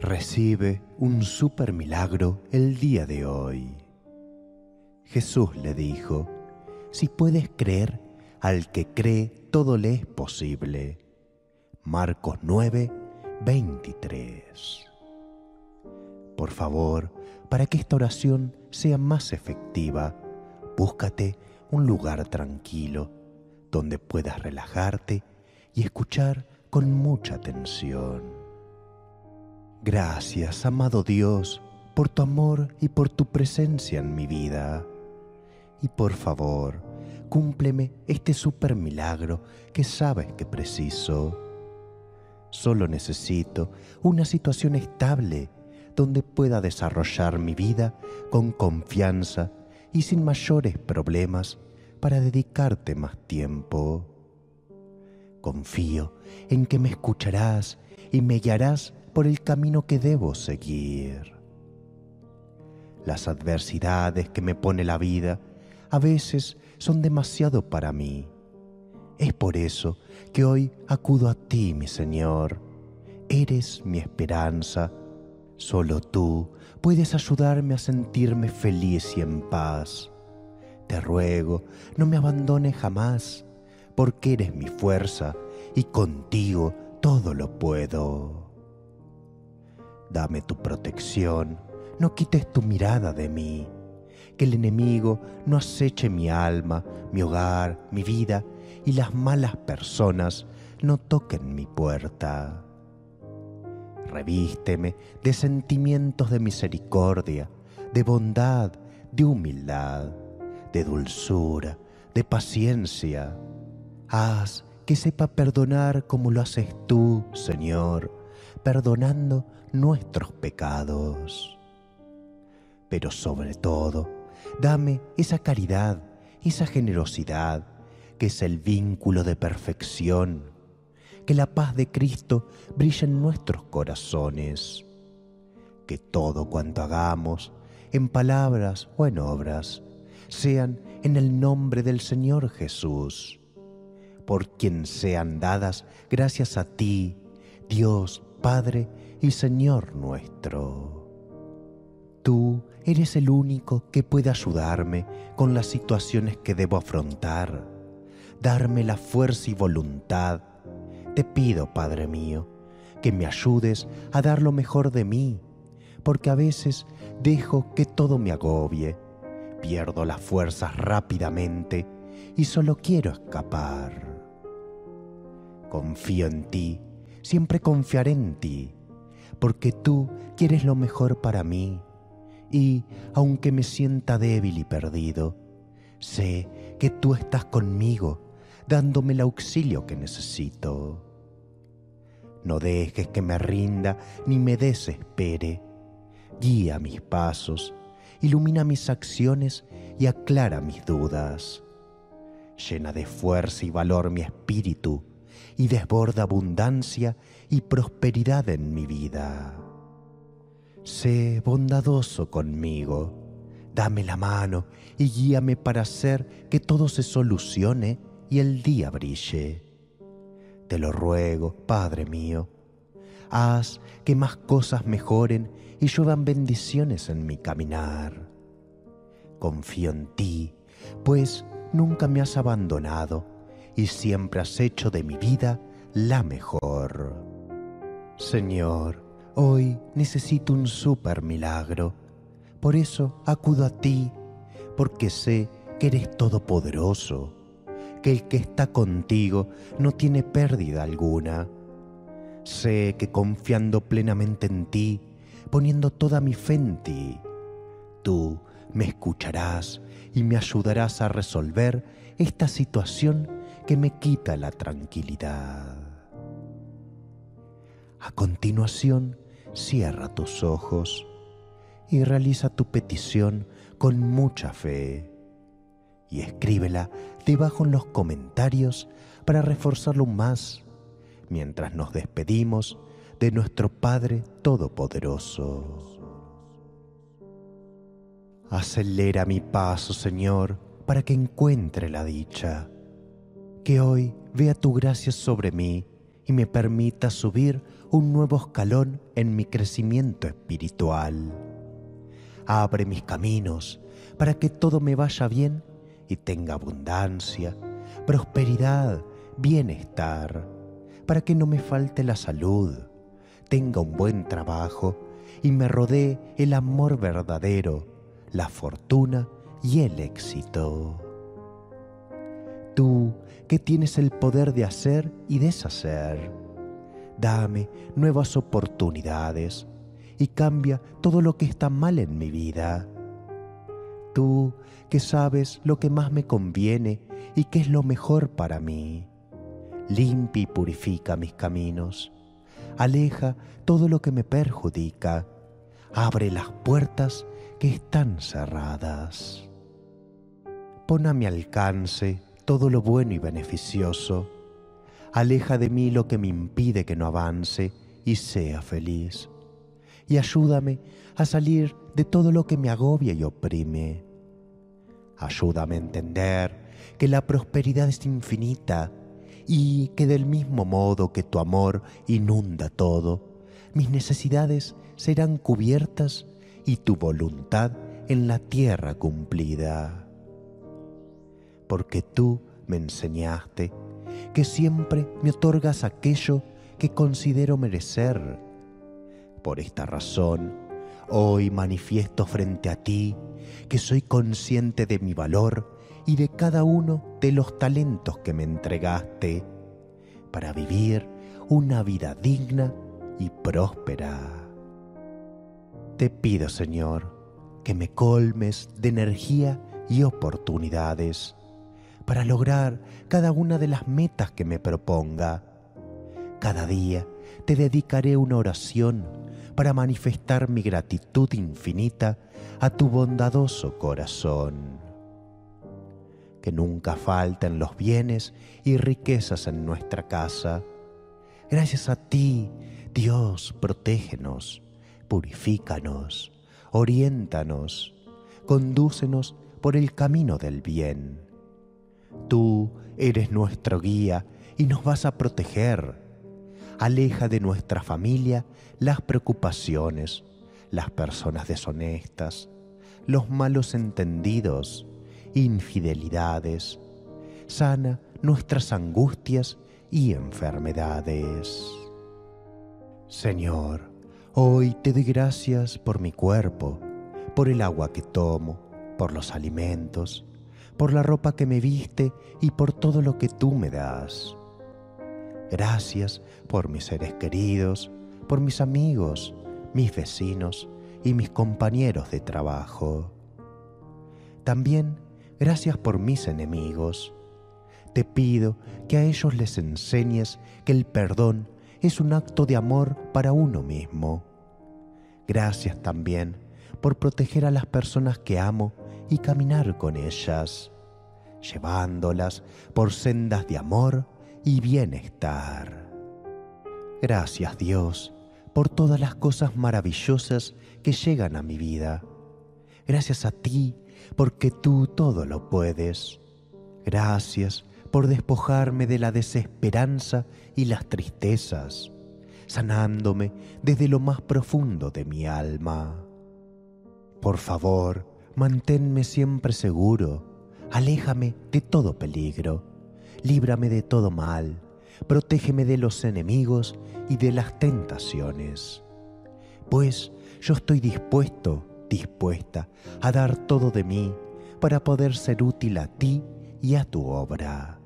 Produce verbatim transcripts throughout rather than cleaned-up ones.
Recibe un super milagro el día de hoy. Jesús le dijo: si puedes creer, al que cree todo le es posible. Marcos nueve, veintitrés. Por favor, para que esta oración sea más efectiva, búscate un lugar tranquilo donde puedas relajarte y escuchar con mucha atención. Gracias, amado Dios, por tu amor y por tu presencia en mi vida. Y por favor, cúmpleme este super milagro que sabes que preciso. Solo necesito una situación estable donde pueda desarrollar mi vida con confianza y sin mayores problemas para dedicarte más tiempo. Confío en que me escucharás y me guiarás por el camino que debo seguir. Las adversidades que me pone la vida a veces son demasiado para mí. Es por eso que hoy acudo a ti, mi Señor. Eres mi esperanza. Solo tú puedes ayudarme a sentirme feliz y en paz. Te ruego, no me abandones jamás, porque eres mi fuerza y contigo todo lo puedo. Dame tu protección, no quites tu mirada de mí, que el enemigo no aceche mi alma, mi hogar, mi vida, y las malas personas no toquen mi puerta. Revísteme de sentimientos de misericordia, de bondad, de humildad, de dulzura, de paciencia. Haz que sepa perdonar como lo haces tú, Señor, perdonando nuestros pecados. Pero sobre todo, dame esa caridad, esa generosidad, que es el vínculo de perfección. Que la paz de Cristo brille en nuestros corazones. Que todo cuanto hagamos, en palabras o en obras, sean en el nombre del Señor Jesús, por quien sean dadas gracias a ti, Dios, Padre y Señor nuestro. Tú eres el único que puede ayudarme con las situaciones que debo afrontar, darme la fuerza y voluntad. Te pido, Padre mío, que me ayudes a dar lo mejor de mí, porque a veces dejo que todo me agobie, pierdo las fuerzas rápidamente y solo quiero escapar. Confío en ti, siempre confiaré en ti, porque tú quieres lo mejor para mí, y aunque me sienta débil y perdido, sé que tú estás conmigo, dándome el auxilio que necesito. No dejes que me rinda ni me desespere. Guía mis pasos, ilumina mis acciones y aclara mis dudas. Llena de fuerza y valor mi espíritu y desborda abundancia y prosperidad en mi vida. Sé bondadoso conmigo, dame la mano y guíame para hacer que todo se solucione y el día brille. Te lo ruego, Padre mío, haz que más cosas mejoren y lluevan bendiciones en mi caminar. Confío en ti, pues nunca me has abandonado y siempre has hecho de mi vida la mejor. Señor, hoy necesito un super milagro, por eso acudo a ti, porque sé que eres todopoderoso, que el que está contigo no tiene pérdida alguna. Sé que confiando plenamente en ti, poniendo toda mi fe en ti, tú me escucharás y me ayudarás a resolver esta situación que me quita la tranquilidad. A continuación, cierra tus ojos y realiza tu petición con mucha fe y escríbela debajo en los comentarios para reforzarlo más mientras nos despedimos de nuestro Padre Todopoderoso. Acelera mi paso, Señor, para que encuentre la dicha. Que hoy vea tu gracia sobre mí y me permita subir un nuevo escalón en mi crecimiento espiritual. Abre mis caminos para que todo me vaya bien y tenga abundancia, prosperidad, bienestar, para que no me falte la salud, tenga un buen trabajo y me rodee el amor verdadero, la fortuna y el éxito. Tú que tienes el poder de hacer y deshacer, dame nuevas oportunidades y cambia todo lo que está mal en mi vida. Tú que sabes lo que más me conviene y qué es lo mejor para mí, limpia y purifica mis caminos, aleja todo lo que me perjudica, abre las puertas que están cerradas. Pon a mi alcance todo lo bueno y beneficioso, aleja de mí lo que me impide que no avance y sea feliz, y ayúdame a salir de todo lo que me agobia y oprime. Ayúdame a entender que la prosperidad es infinita y que del mismo modo que tu amor inunda todo, mis necesidades serán cubiertas y tu voluntad en la tierra cumplida. Porque tú me enseñaste que siempre me otorgas aquello que considero merecer. Por esta razón, hoy manifiesto frente a ti que soy consciente de mi valor y de cada uno de los talentos que me entregaste para vivir una vida digna y próspera. Te pido, Señor, que me colmes de energía y oportunidades para lograr cada una de las metas que me proponga. Cada día te dedicaré una oración para manifestar mi gratitud infinita a tu bondadoso corazón. Que nunca falten los bienes y riquezas en nuestra casa. Gracias a ti, Dios, protégenos, purifícanos, oriéntanos, condúcenos por el camino del bien. Tú eres nuestro guía y nos vas a proteger. Aleja de nuestra familia las preocupaciones, las personas deshonestas, los malos entendidos, infidelidades. Sana nuestras angustias y enfermedades. Señor, hoy te doy gracias por mi cuerpo, por el agua que tomo, por los alimentos, por la ropa que me viste y por todo lo que tú me das. Gracias por mis seres queridos, por mis amigos, mis vecinos y mis compañeros de trabajo. También gracias por mis enemigos. Te pido que a ellos les enseñes que el perdón es un acto de amor para uno mismo. Gracias también por proteger a las personas que amo y caminar con ellas, llevándolas por sendas de amor y bienestar. Gracias, Dios, por todas las cosas maravillosas que llegan a mi vida. Gracias a ti, porque tú todo lo puedes. Gracias por despojarme de la desesperanza y las tristezas, sanándome desde lo más profundo de mi alma. Por favor, manténme siempre seguro, aléjame de todo peligro, líbrame de todo mal, protégeme de los enemigos y de las tentaciones. Pues yo estoy dispuesto, dispuesta a dar todo de mí para poder ser útil a ti y a tu obra.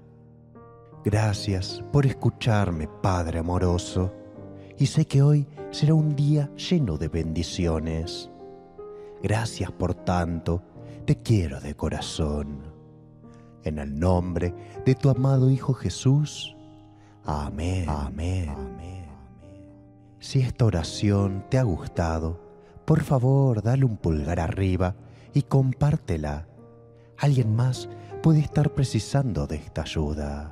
Gracias por escucharme, Padre amoroso, y sé que hoy será un día lleno de bendiciones. Gracias por tanto, te quiero de corazón. En el nombre de tu amado Hijo Jesús. Amén. Amén. Amén. Si esta oración te ha gustado, por favor dale un pulgar arriba y compártela. Alguien más puede estar precisando de esta ayuda.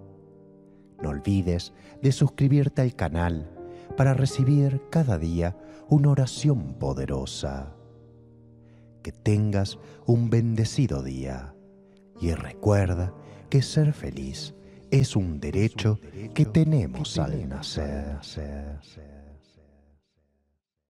No olvides de suscribirte al canal para recibir cada día una oración poderosa. Que tengas un bendecido día y recuerda que ser feliz es un derecho que tenemos al nacer.